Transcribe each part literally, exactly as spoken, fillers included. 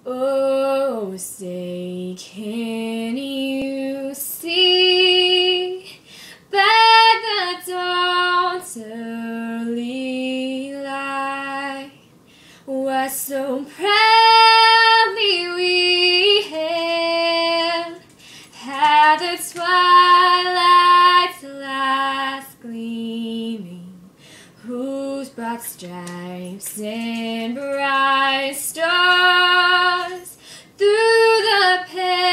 Oh, say, can you see by the dawn's early light what so proudly we hailed, had the twilight's last gleaming, whose broad stripes and bright stars through the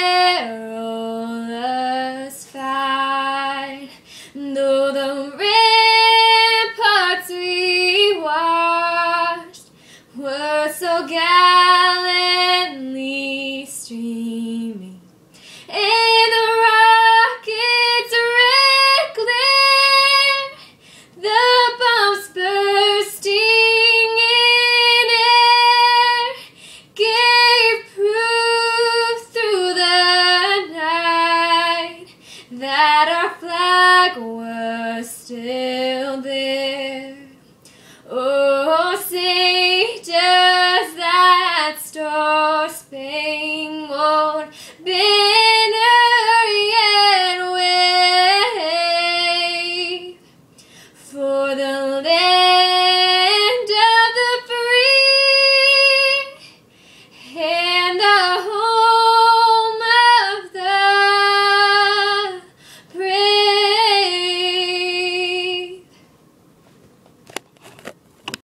perilous fight, though the ramparts we watched were so gallantly streaming, and the rockets' red glare, the bombs bursting in air, gave proof through the night that our flag was still there. Oh,